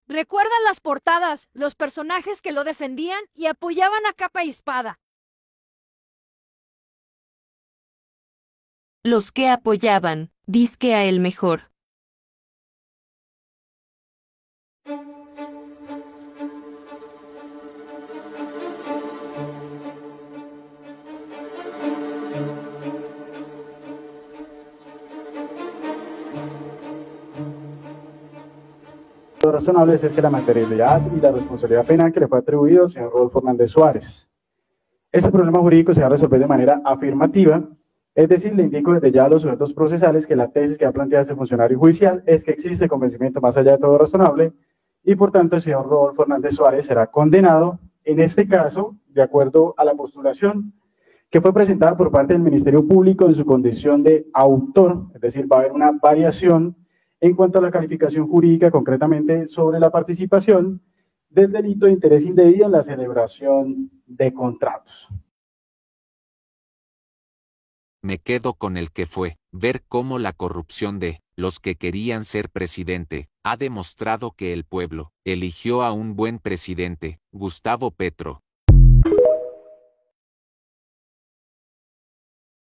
¿Recuerdan las portadas, los personajes que lo defendían y apoyaban a capa y espada? Los que apoyaban, dizque a el mejor. Lo razonable es que la materialidad y la responsabilidad penal que le fue atribuido al señor Rodolfo Hernández Suárez. Este problema jurídico se va a resolver de manera afirmativa, es decir, le indico desde ya a los sujetos procesales que la tesis que ha planteado este funcionario judicial es que existe convencimiento más allá de todo razonable y por tanto el señor Rodolfo Hernández Suárez será condenado, en este caso, de acuerdo a la postulación que fue presentada por parte del Ministerio Público en su condición de autor, es decir, va a haber una variación en cuanto a la calificación jurídica, concretamente sobre la participación del delito de interés indebido en la celebración de contratos. Me quedo con el que fue, ver cómo la corrupción de los que querían ser presidente ha demostrado que el pueblo eligió a un buen presidente, Gustavo Petro,